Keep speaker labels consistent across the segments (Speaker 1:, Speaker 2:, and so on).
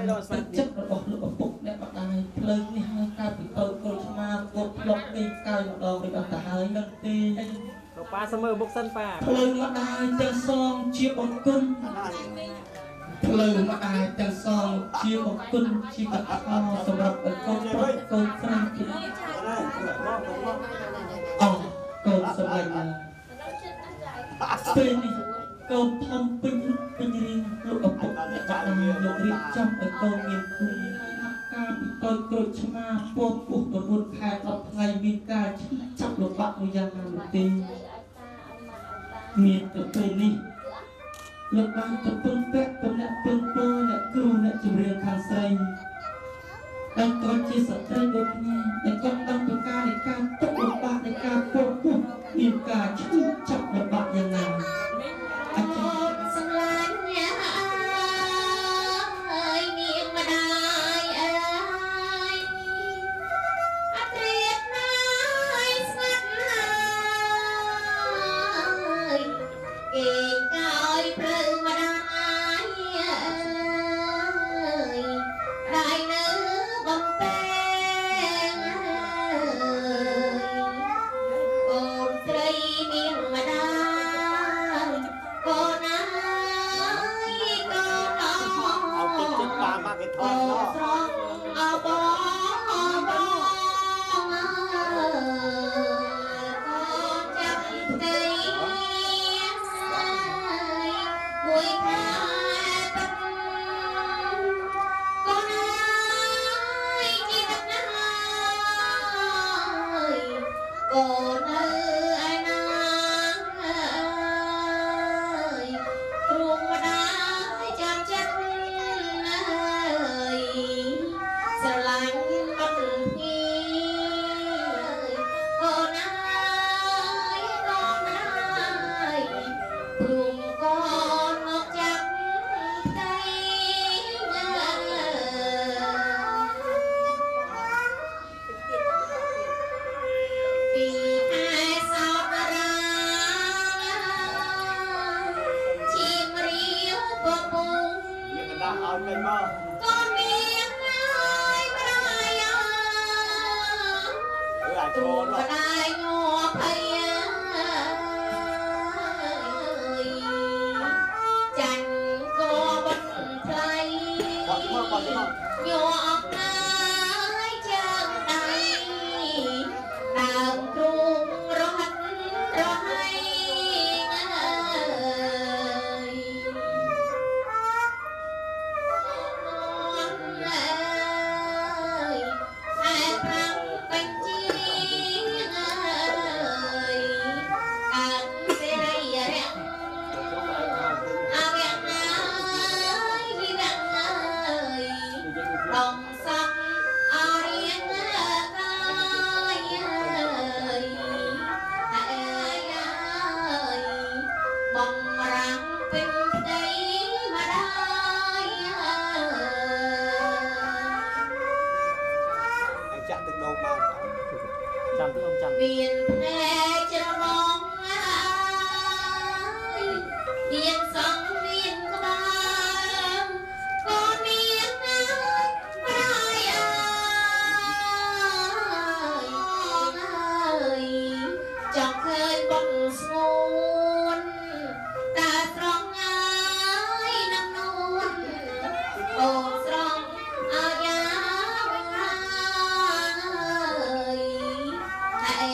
Speaker 1: chấtរបស់លោកឪពុកអ្នកបដាយភ្លើងនេះហើយកើតពីទៅកូនឆ្មាពុកផ្លុកពីកាយម្ដងនេះអត់ទៅហើយនឹងទេប៉ាសមើមុខសិនប៉ាភ្លើងម្ដាយទាំងសងជាបង្គំភ្លើងម្ដាយទាំងសងជាបង្គំជាកថាសម្រាប់កូនប្រុសកូនស្រីអូកូនស្រីណាពេលនេះកូនធំពេញរៀងលោកឪពុកអ្នកបាក់លោករៀបចំឲ្យកូនមានគុណការពីតូចក្រូចឆ្មាពោតពុះ9ខែ10ថ្ងៃមានការចាប់លោកបាក់មួយយ៉ាងណានោះទេមានទៅពេលនេះលោកបានទៅពឹងពាក់តំណែងពឹងពោអ្នកគ្រូអ្នកជំនាញខាងស្រីតែគាត់ជាស្ត្រីដូចគ្នាតែគាត់ដឹងពីការនៃការទុកលំបាកនៃការពោតពុះមានការឈឺចាប់លំបាកយ៉ាងណា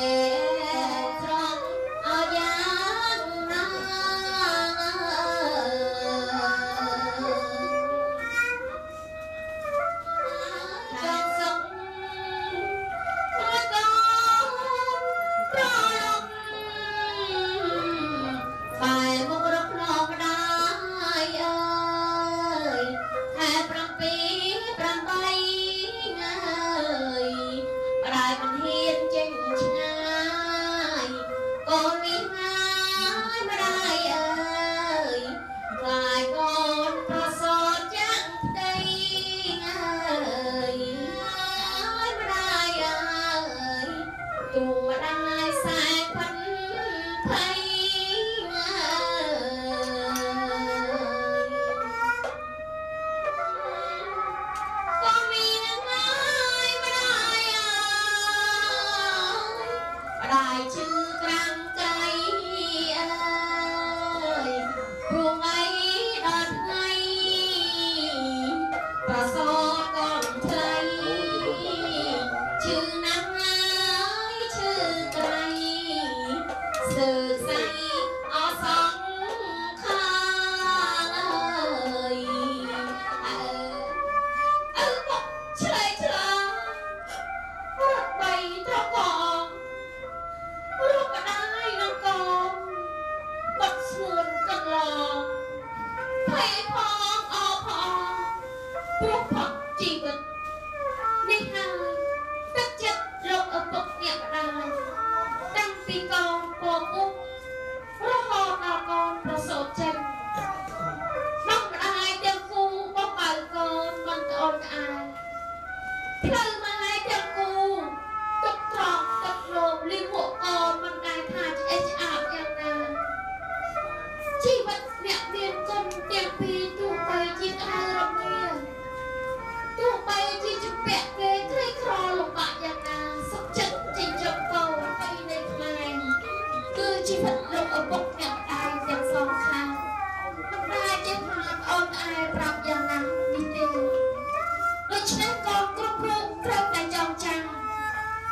Speaker 2: អ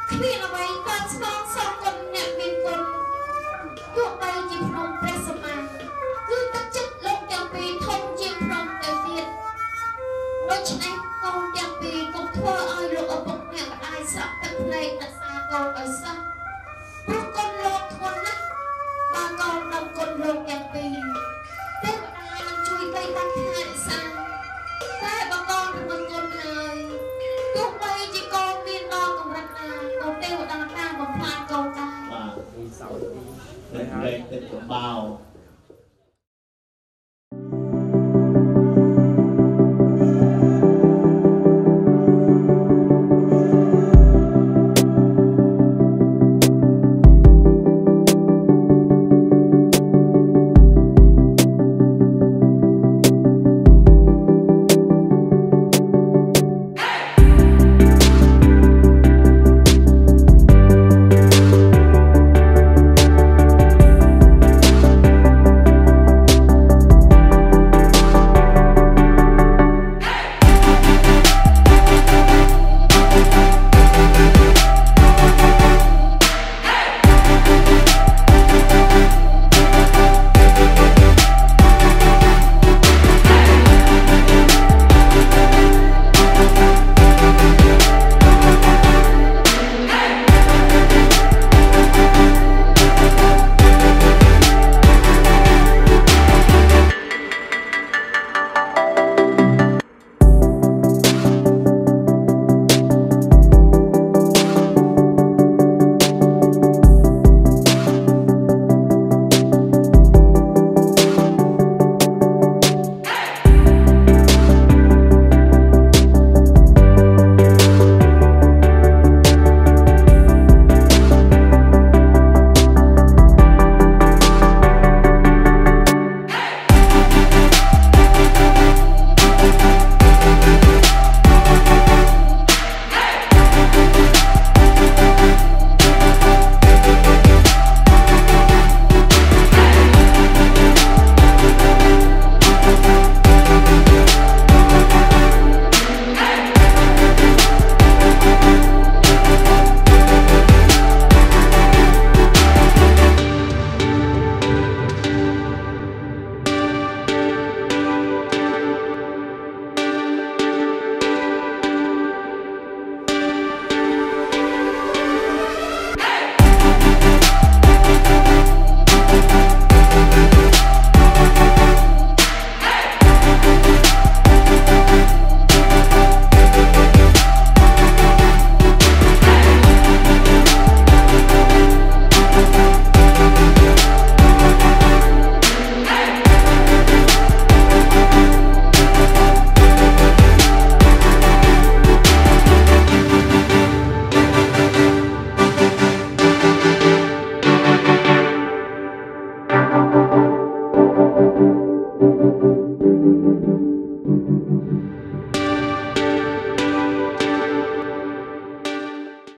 Speaker 2: គ្មានអ្វីកើតស្នងសងគុណអ្នកមានគុណទោះបីជាភ្នំព្រះសម្មាគឺទឹកចិត្តលោកទាំងពីរធំជាងភ្នំទៅទៀតដូច្នេះកូនទាំងពីរកុំធ្វើឲ្យលោកឪពុកអ្នកម្ដាយស្រក់ទឹកភ្នែកអាសាកូនឲ្យសោះព្រោះគុណលោកធ្ងន់ណាស់បើកូនដឹងគុណលោកទាំងពីរទេវតានឹងជួយបីបាច់ថែរក្សាតែបើកូនរំលឹកគុណហើយទោះបីជាកូនមានដល់កម្រិតណាក៏ទេវតាតាមបំផ្លាញកូនដែរបាទមួយសោតទីតែហើយទឹកបោ